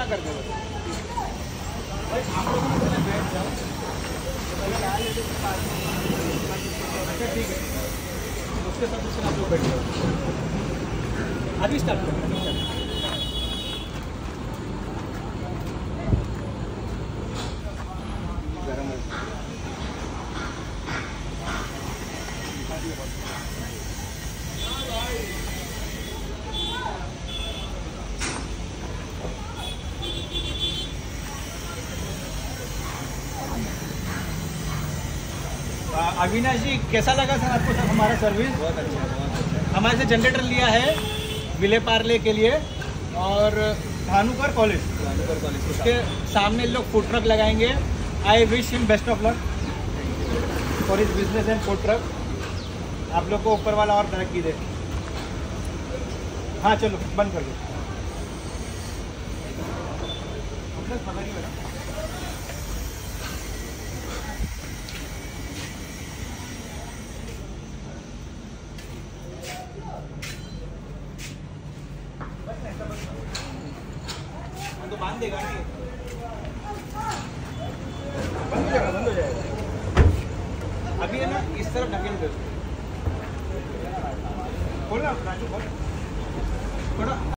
कर दो भाई, आप लोगों ने पहले बैठ जाओ, अच्छा ठीक है, उसके साथ आप लोग बैठ जाओ, अभी स्टार्ट करो। अविनाश जी, कैसा लगा सर आपको सर हमारा सर्विस? बहुत अच्छा, बहुत अच्छा। हमारे से जनरेटर लिया है विले पार्ले के लिए और भानुकर कॉलेज उसके सामने लोग फूड ट्रक लगाएंगे। I wish him best of luck for his business and food truck. आप लोग को ऊपर वाला और तरक्की दे। हाँ चलो बंद कर दो। तो बांध देगा ना, बंद हो जाएगा। अभी है ना इस तरफ ढकेल दो, खोलना राजू, खोल थोड़ा।